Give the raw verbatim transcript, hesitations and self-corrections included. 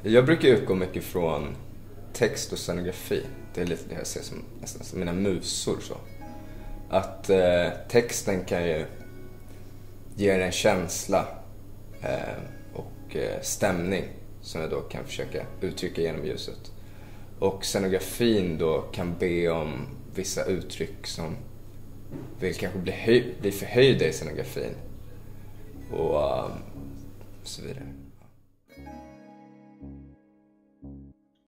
Jag brukar utgå mycket från text och scenografi. Det är lite det jag ser som, nästan som mina musor. Så. Att eh, texten kan ju ge en känsla eh, och eh, stämning som jag då kan försöka uttrycka genom ljuset. Och scenografin då kan be om vissa uttryck som vill kanske bli, höj- bli förhöjda i scenografin. Och um, så vidare.